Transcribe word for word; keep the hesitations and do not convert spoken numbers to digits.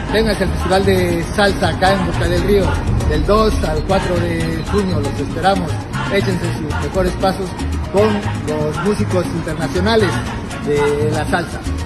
vengan al Festival de Salsa acá en Boca del Río, del dos al cuatro de junio, los esperamos. Échense sus mejores pasos con los músicos internacionales de la salsa.